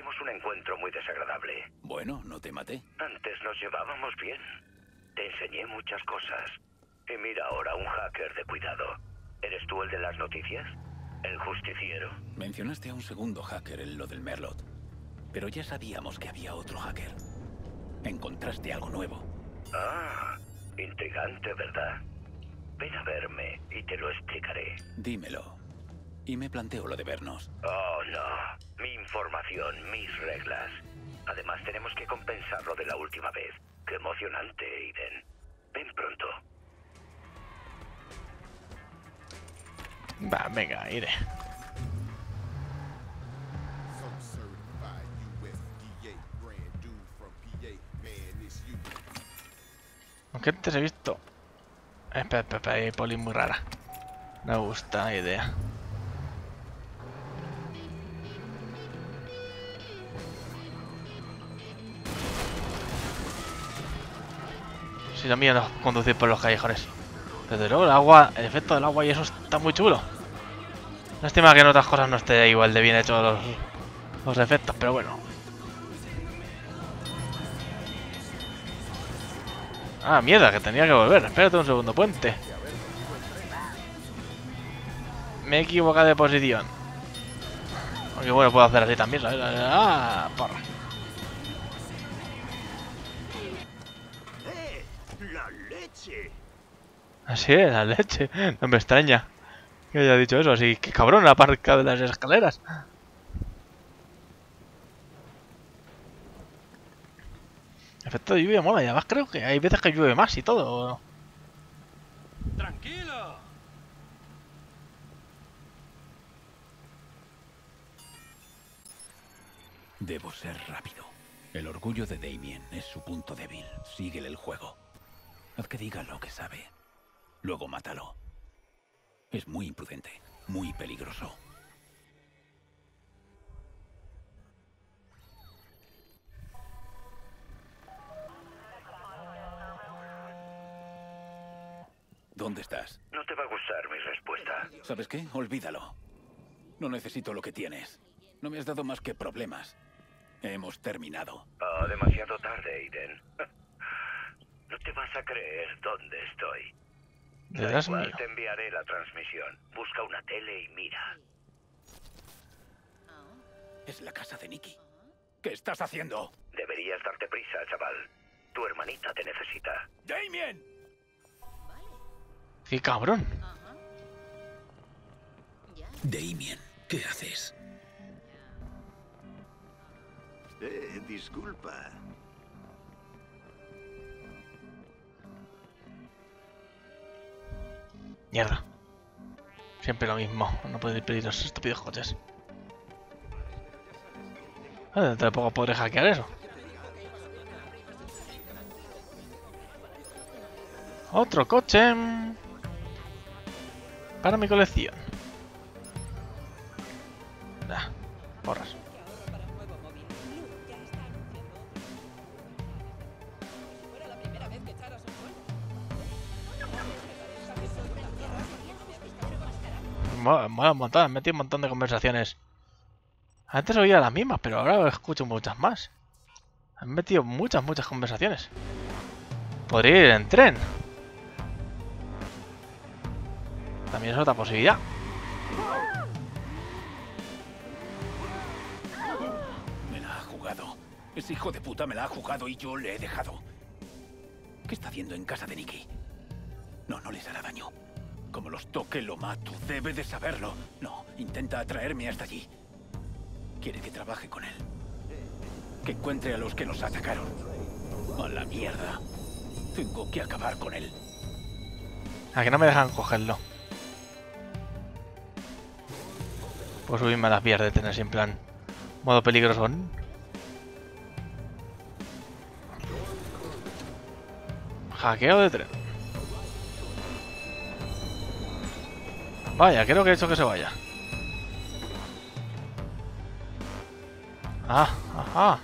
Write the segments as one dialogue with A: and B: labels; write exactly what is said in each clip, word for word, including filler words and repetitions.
A: tuvimos un encuentro muy desagradable.
B: Bueno, no te maté.
A: Antes nos llevábamos bien. Te enseñé muchas cosas. Y mira ahora, un hacker de cuidado. ¿Eres tú el de las noticias? ¿El justiciero?
B: Mencionaste a un segundo hacker en lo del Merlot. Pero ya sabíamos que había otro hacker. Encontraste algo nuevo.
A: Ah, intrigante, ¿verdad? Ven a verme y te lo explicaré.
B: Dímelo. Y me planteo lo de vernos.
A: Oh, no. Mi información, mis reglas. Además, tenemos que compensar lo de la última vez. Qué emocionante, Aiden. Ven pronto.
C: Va, venga, iré. Aunque antes he visto... Espera, espera, espera, hay poli muy rara. No me gusta la idea. Si lo mío no es conducir por los callejones. Desde luego el agua, el efecto del agua y eso está muy chulo. Lástima que en otras cosas no esté igual de bien hechos los, los efectos, pero bueno. Ah, mierda, que tenía que volver. Espérate un segundo, puente. Me he equivocado de posición. Aunque bueno, puedo hacer así también, ¿sabes? Ah, porra.
A: ¡Eh! ¡La leche!
C: Así es, la leche. No me extraña que haya dicho eso. Así que cabrón, aparca de las escaleras. Efecto de lluvia mola, y además creo que hay veces que llueve más y todo.
B: ¡Tranquilo! Debo ser rápido. El orgullo de Damien es su punto débil. Síguele el juego. Haz que diga lo que sabe. Luego mátalo. Es muy imprudente, muy peligroso. ¿Dónde estás?
A: No te va a gustar mi respuesta.
B: ¿Sabes qué? Olvídalo. No necesito lo que tienes. No me has dado más que problemas. Hemos terminado.
A: Oh, demasiado tarde, Aiden. No te vas a creer dónde estoy. Da
C: Detrás
A: igual,
C: mío.
A: te enviaré la transmisión. Busca una tele y mira.
B: Es la casa de Nikki. ¿Qué estás haciendo?
A: Deberías darte prisa, chaval. Tu hermanita te necesita.
B: ¡Damien!
C: ¡Qué cabrón!
B: Damien, ¿qué haces?
A: Eh, disculpa.
C: Mierda. Siempre lo mismo. No puedo ir pedir los estúpidos coches. Ah, dentro de poco podré hackear eso. Otro coche. Para mi colección. Nah, porras. Mola, mola un montón, han metido un montón de conversaciones. Antes oía las mismas, pero ahora escucho muchas más. Han metido muchas, muchas conversaciones. Podría ir en tren. También es otra posibilidad.
B: Me la ha jugado. Ese hijo de puta me la ha jugado y yo le he dejado. ¿Qué está haciendo en casa de Nikki? No, no les hará daño. Como los toque, lo mato. Debe de saberlo. No, intenta atraerme hasta allí. Quiere que trabaje con él. Que encuentre a los que nos atacaron. A la mierda. Tengo que acabar con él.
C: A que no me dejan cogerlo. Puedo subirme a las vías de tren así en plan modo peligroso. Hackeo de tren. Vaya, creo que he hecho que se vaya. Ah, ajá.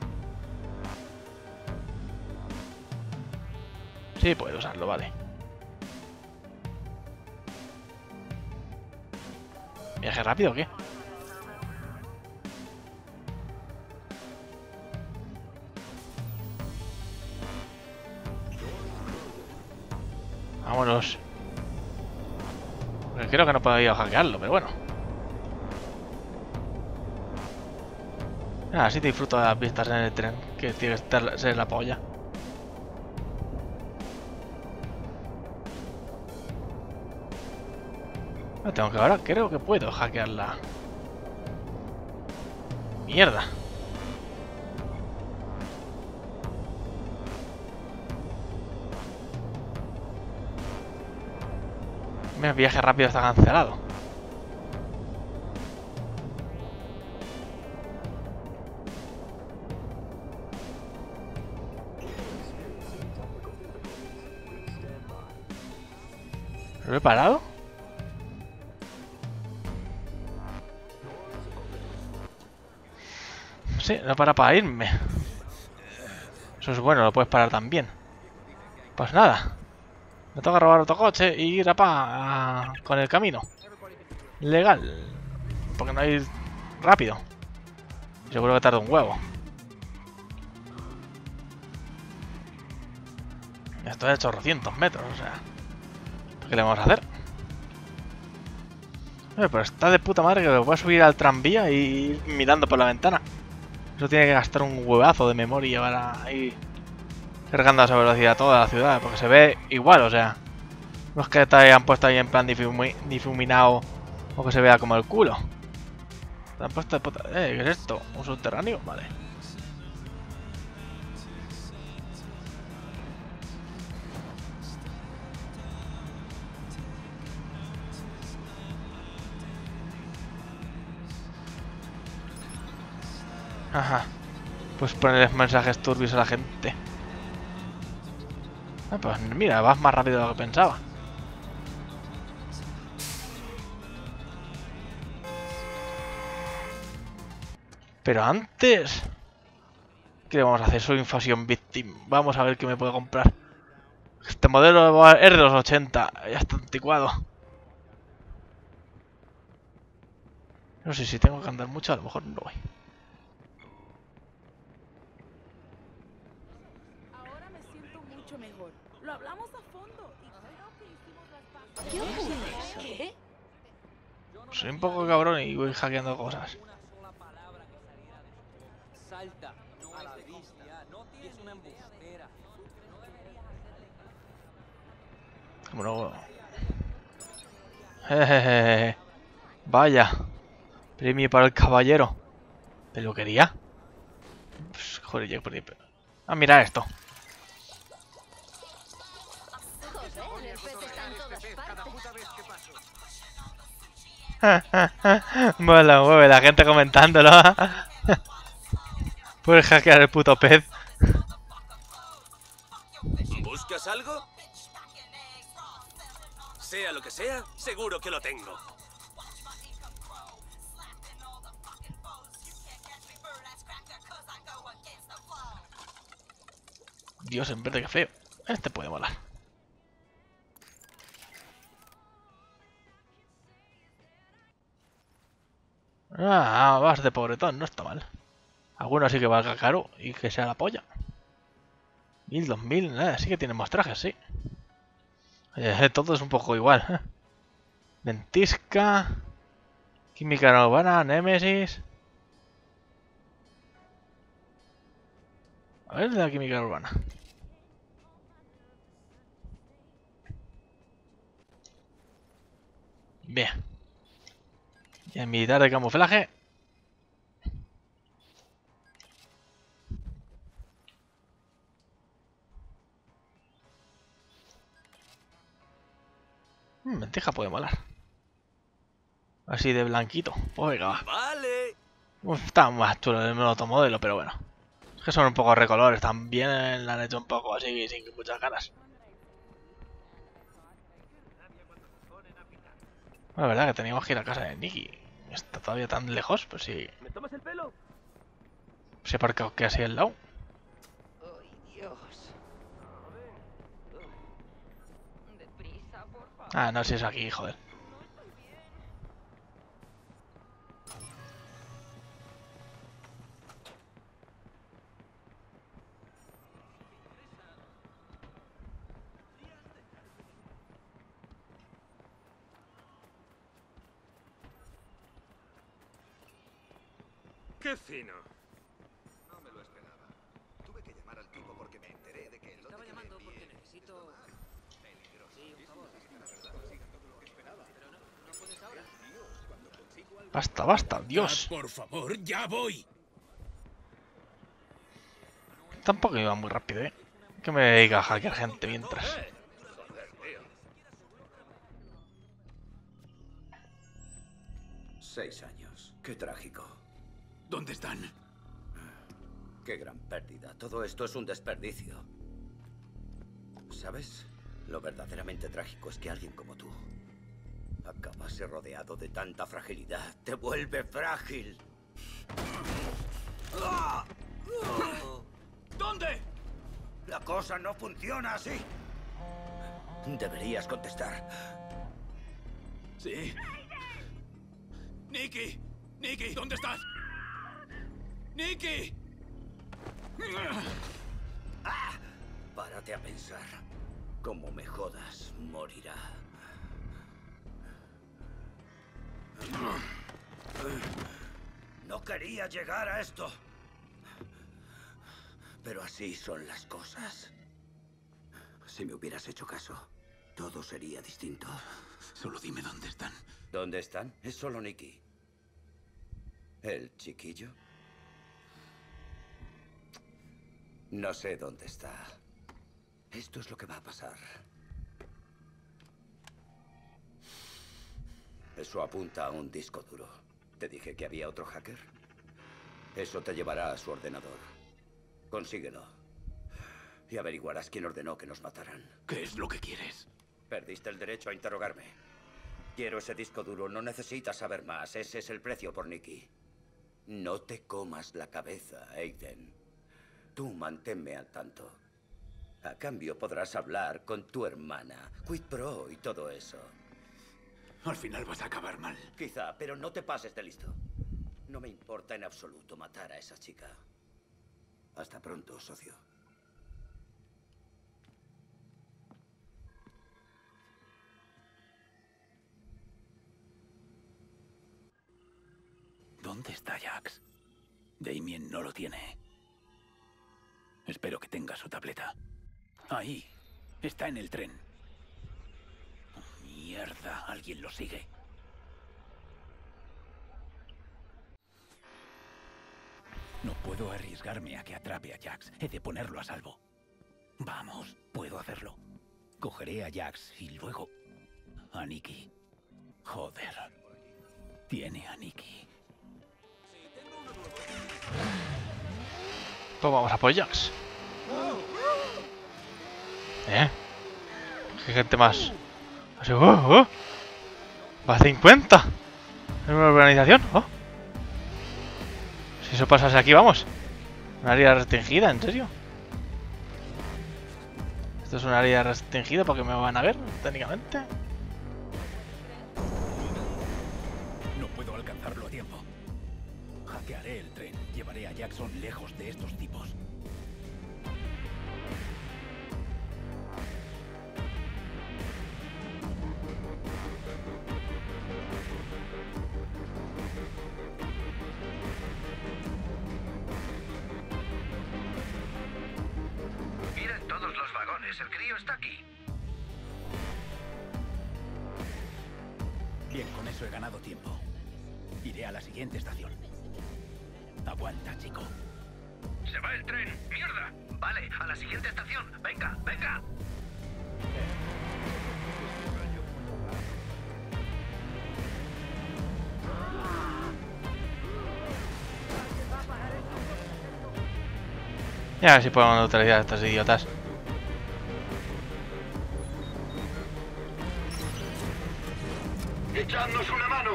C: Sí, puedo usarlo, vale. ¿Viaje rápido o qué? Vámonos. Porque creo que no podía hackearlo, pero bueno. Ah, así te disfruto de las vistas en el tren, que tiene que estar, ser la polla. No tengo que ahora, creo que puedo hackearla. Mierda. Mi viaje rápido está cancelado. ¿Lo he parado? Sí, no para para irme. Eso es bueno, lo puedes parar también. Pues nada. Me toca robar otro coche y ir a pa a- con el camino. Legal. Porque no hay rápido. Seguro que tarda un huevo. Esto es chorrocientos metros, o sea. ¿Qué le vamos a hacer? Eh, pero está de puta madre que me voy a subir al tranvía y ir mirando por la ventana. Eso tiene que gastar un huevazo de memoria para ir cargando a esa velocidad toda la ciudad, porque se ve igual, o sea. No es que te hayan puesto ahí en plan difumi difuminado o que se vea como el culo. Te han puesto de puta... Eh, ¿qué es esto? ¿Un subterráneo? Vale. Ajá. Pues ponerles mensajes turbios a la gente. Ah, pues mira, vas más rápido de lo que pensaba. Pero antes... ¿Qué le vamos a hacer? Soy Infusion Victim. Vamos a ver qué me puedo comprar. Este modelo es de los ochenta. Ya está anticuado. No sé si tengo que andar mucho. A lo mejor no voy.
D: Ahora me siento mucho mejor. Lo hablamos a fondo y creo que hicimos las paces. ¿Qué ocurre? ¿Qué?
C: Soy un poco cabrón y voy hackeando cosas.
E: Salta a la vista, es una embustera.
C: Bueno, jejeje. Vaya. Premio para el caballero. ¿Peluquería? Pues, joder, ya por ahí. Ah, mira esto.
F: Joder, el pez está en todas partes.
C: Mola, mueve la gente comentándolo. Puedes hackear el puto pez.
G: ¿Buscas algo? Sea lo que sea, seguro que lo tengo.
C: Dios, en verde, qué feo. Este puede molar. Ah, vas de pobretón, no está mal. Alguno sí que valga caro y que sea la polla. Mil, dos mil, nada, sí que tiene más trajes, sí. Eh, todo es un poco igual. Ventisca. Química urbana, Némesis. A ver, de la química urbana. Bien. Y el militar de camuflaje. Mm, Ventija puede molar. Así de blanquito. Pues venga, va.
G: Vale.
C: Uf, está más chulo el otro modelo, pero bueno. Es que son un poco recolores también. La han hecho un poco así, sin muchas ganas. La verdad que teníamos que ir a casa de Nicky. Está todavía tan lejos, pues sí.
G: ¿Me tomas el pelo?
C: Se ha aparcado que así al lado.
F: Ay, Dios. Deprisa, por favor.
C: Ah, no, si es aquí, joder.
G: ¡Qué fino!
H: No me lo esperaba. Tuve que llamar al tipo porque me enteré de que el lote
E: Estaba
H: que
E: llamando
H: le
E: porque
H: envié
E: necesito...
H: peligroso.
E: Sí, un favor. Pero no, no puedes ahora.
C: Basta, basta, Dios.
B: Por favor, ya voy.
C: Tampoco iba muy rápido, ¿eh? Que me dedica a hackear gente mientras.
G: Eh, joder, tío.
A: Seis años. Qué trágico.
B: ¿Dónde están?
A: Qué gran pérdida. Todo esto es un desperdicio. ¿Sabes? Lo verdaderamente trágico es que alguien como tú acabase rodeado de tanta fragilidad. Te vuelve frágil.
B: ¿Dónde?
A: La cosa no funciona así. Deberías contestar.
B: Sí. Nikki, Nikki, ¿dónde estás? Nikki.
A: Párate a pensar. Como me jodas, morirá. No quería llegar a esto. Pero así son las cosas. Si me hubieras hecho caso, todo sería distinto.
B: Solo dime dónde están.
A: ¿Dónde están? Es solo Nikki. ¿El chiquillo? No sé dónde está. Esto es lo que va a pasar. Eso apunta a un disco duro. ¿Te dije que había otro hacker? Eso te llevará a su ordenador. Consíguelo. Y averiguarás quién ordenó que nos mataran.
B: ¿Qué es lo que quieres?
A: Perdiste el derecho a interrogarme. Quiero ese disco duro. No necesitas saber más. Ese es el precio por Nikki. No te comas la cabeza, Aiden. Tú manténme al tanto. A cambio podrás hablar con tu hermana, Quid Pro y todo eso.
B: Al final vas a acabar mal.
A: Quizá, pero no te pases de listo. No me importa en absoluto matar a esa chica. Hasta pronto, socio.
B: ¿Dónde está Jax? Damien no lo tiene. Espero que tenga su tableta. Ahí. Está en el tren. Oh, mierda, alguien lo sigue. No puedo arriesgarme a que atrape a Jax. He de ponerlo a salvo. Vamos, puedo hacerlo. Cogeré a Jax y luego a Nikki. Joder. Tiene a Nikki.
C: Pues vamos a por Jax. ¿Eh? ¿Qué gente más? Así, oh, oh. Va a cincuenta. En una organización. Oh. Si eso pasase aquí, vamos. Un área restringida, ¿en serio? Esto es un área restringida porque me van a ver, técnicamente.
B: No puedo alcanzarlo a tiempo. Hackearé el tren. Llevaré a Jackson lejos de estos tipos.
A: Miren todos los vagones. El crío está aquí.
B: Bien, con eso he ganado tiempo. Iré a la siguiente estación. Aguanta, chico.
A: ¡Se va el tren! ¡Mierda! Vale, a la siguiente estación. ¡Venga, venga!
C: Ya a ver si podemos neutralizar a estos idiotas.
A: ¡Echadnos una mano!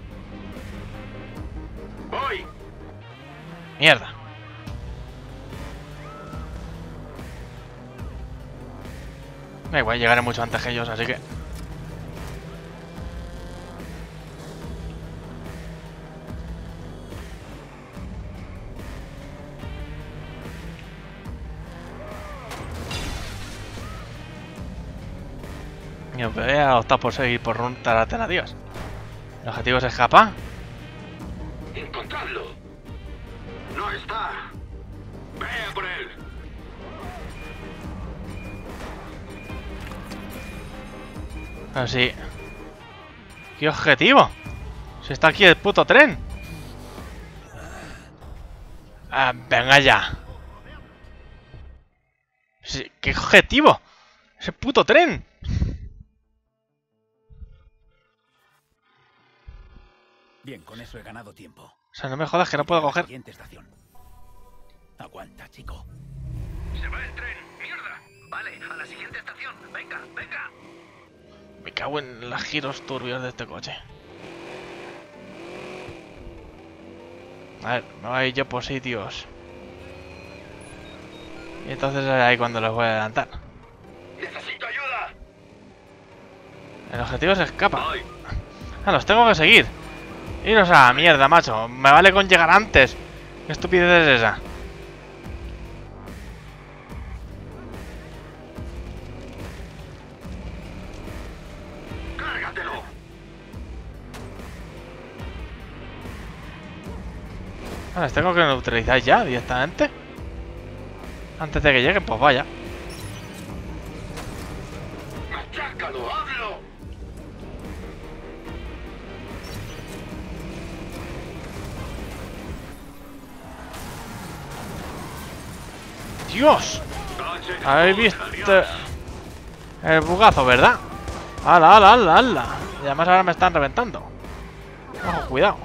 A: ¡Voy!
C: Mierda. Da igual, llegaré mucho antes que ellos, así que... Y os voy a optar por seguir por rutas alternativas. El objetivo es escapar.
A: ¡Encontradlo!
I: No está. Ve a por él.
C: Así. ¿Qué objetivo? Si está aquí el puto tren. Ah, venga ya. Sí, ¿qué objetivo? Ese puto tren.
B: Bien, con eso he ganado tiempo.
C: O sea, no me jodas que no puedo
B: Iré a la
C: coger.
B: siguiente estación. Aguanta, chico.
I: Se va el tren. Mierda. Vale, a la siguiente estación. Venga, venga.
C: Me cago en los giros turbios de este coche. A ver, me voy a ir yo por sitios. Y entonces es ahí cuando los voy a adelantar.
I: Necesito ayuda.
C: El objetivo se escapa.
I: Voy.
C: Ah, los tengo que seguir. Iros a la mierda, macho. Me vale con llegar antes. ¿Qué estupidez es esa?
I: Cárgatelo.
C: Ah, les tengo que neutralizar ya directamente. Antes de que lleguen, pues vaya.
I: Machácalo, hazlo.
C: ¡Dios!
I: Coche de
C: Habéis
I: puta,
C: visto
I: Dios.
C: el bugazo, ¿verdad? ¡Hala, hala, hala, hala! Y además ahora me están reventando. Ojo, cuidado.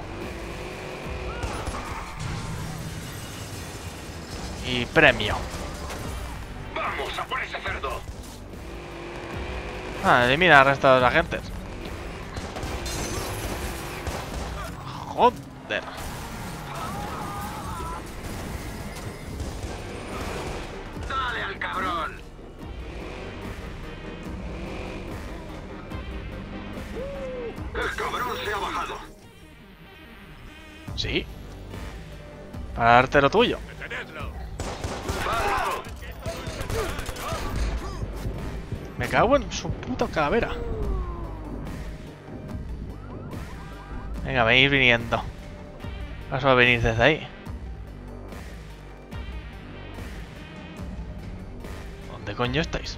C: Y premio.
I: Vamos a por ese cerdo.
C: Ah, elimina al resto de los agentes. Joder.
I: Dale al cabrón. El cabrón se ha bajado.
C: Sí. Para darte lo tuyo.
I: Detenedlo.
C: Me cago en su puta calavera. Venga, venid viniendo. Vas a venir desde ahí. ¿Dónde coño estáis?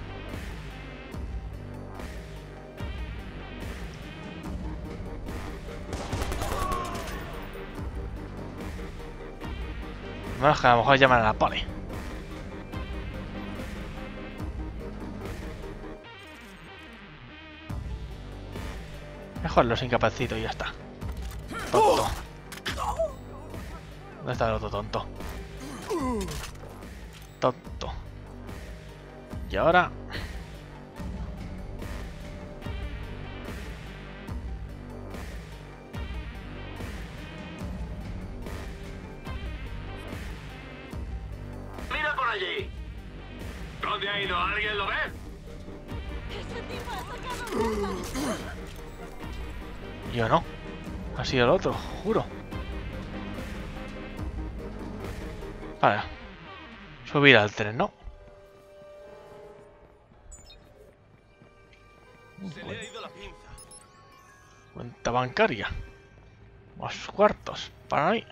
C: No, es que a lo mejor llaman a la poli. Mejor los incapacito y ya está. Tonto. ¿Dónde está el otro tonto? Tonto. Y ahora...
I: Mira por allí. ¿Dónde ha ido? ¿Alguien lo ve?
D: ¡Ese tipo ha sacado bombas!
C: Yo no. Ha sido el otro, juro. Vale. Subir al tren, ¿no?
G: Se le ha ido la pinza.
C: Cuenta bancaria. Más cuartos. Para mí.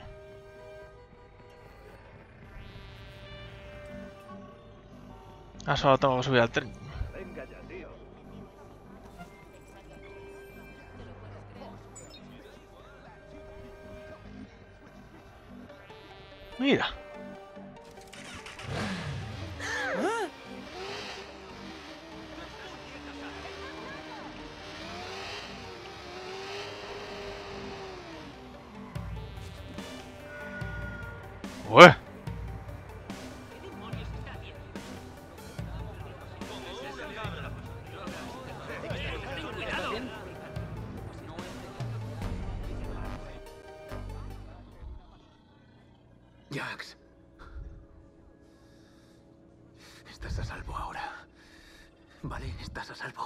C: Ah, solo tengo que subir al tren.
G: Venga ya, tío.
C: Mira. Ué.
B: Jax. Estás a salvo ahora. Vale, estás a salvo.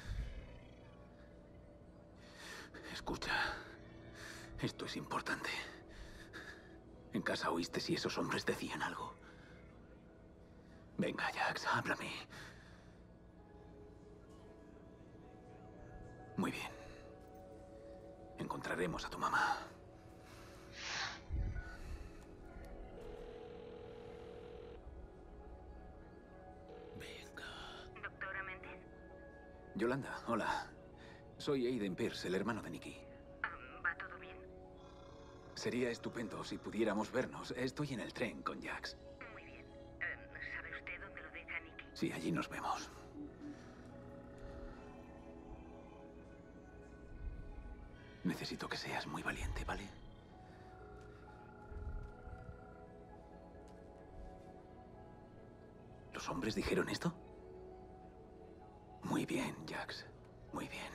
B: Escucha. Esto es importante. En casa oíste si esos hombres decían algo. Venga, Jax, háblame. Muy bien. Encontraremos a tu mamá. Yolanda, hola. Soy Aiden Pierce, el hermano de Nikki.
F: ¿Va todo bien?
B: Sería estupendo si pudiéramos vernos. Estoy en el tren con Jax.
F: Muy bien. Eh, ¿Sabe usted dónde lo deja Nikki?
B: Sí, allí nos vemos. Necesito que seas muy valiente, ¿vale? ¿Los hombres dijeron esto? Muy bien, Jax. Muy bien.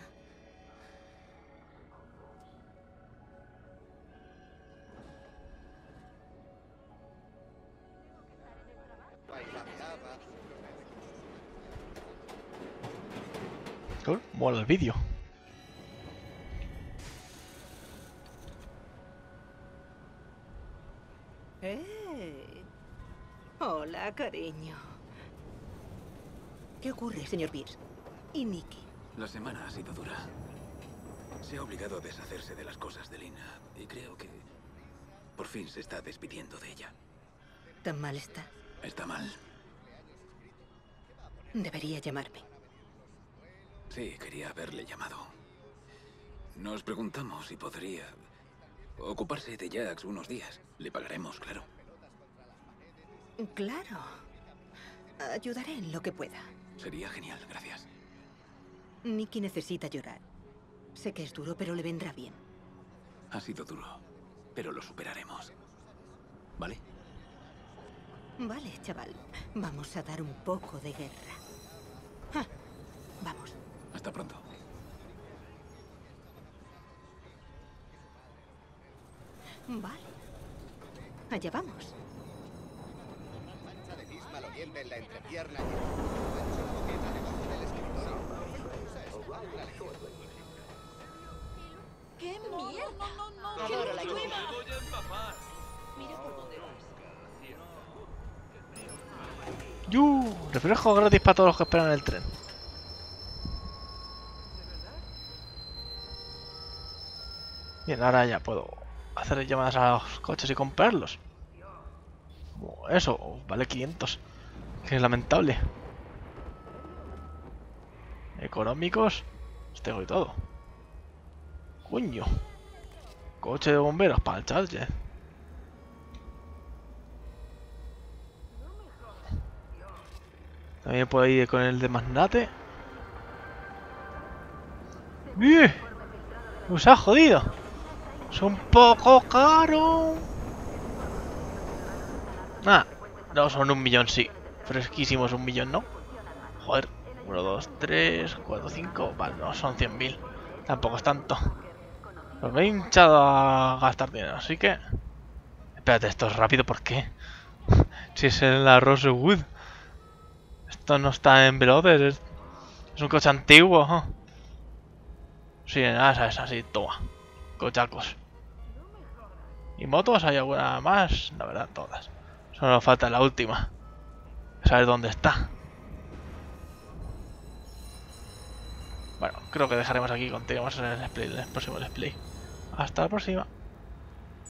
C: Cool, mola el vídeo.
J: ¡Eh! Hola, cariño. ¿Qué ocurre, señor Pierce? ¿Y Nikki?
B: La semana ha sido dura. Se ha obligado a deshacerse de las cosas de Lina y creo que por fin se está despidiendo de ella.
J: ¿Tan mal está?
B: Está mal.
J: Debería llamarme.
B: Sí, quería haberle llamado. Nos preguntamos si podría ocuparse de Jax unos días. Le pagaremos, claro.
J: Claro. Ayudaré en lo que pueda.
B: Sería genial, gracias.
J: Nikki necesita llorar. Sé que es duro, pero le vendrá bien.
B: Ha sido duro, pero lo superaremos. ¿Vale?
J: Vale, chaval. Vamos a dar un poco de guerra. Ah, vamos.
B: Hasta pronto.
J: Vale. Allá vamos.
H: Mancha de pis maloliente en la entrepierna y mancha una boqueta debajo del escritorio. Usa eso, una lección.
F: ¡Qué mierda!
D: No, no, no.
F: ¡Que no llueva!
G: Voy a empapar.
F: Mira por dónde vas.
C: ¡Yu! Refresco gratis para todos los que esperan en el tren. Bien, ahora ya puedo hacer llamadas a los coches y comprarlos. Como eso, vale quinientos. Que es lamentable. Económicos. Los tengo y todo. Coño. Coche de bomberos para el charger. También puedo ir con el de magnate. ¡Bien! ¡Nos ha jodido! ¡Es un poco caro! Ah, no, son un millón, sí. Fresquísimos, un millón, ¿no? Joder. uno, dos, tres, cuatro, cinco. Vale, no, son cien mil. Tampoco es tanto. Pero me he hinchado a gastar dinero, así que... Espérate, esto es rápido, ¿por qué? Si es en la Rosewood. Esto no está en Veloces, es, es un coche antiguo. ¿Eh? Sí, nada, esa es así, toma. Cochacos. ¿Y motos hay alguna más? La verdad, todas. Solo falta la última. Saber dónde está. Bueno, creo que dejaremos aquí. Continuamos en el, display, en el próximo display. Hasta la próxima.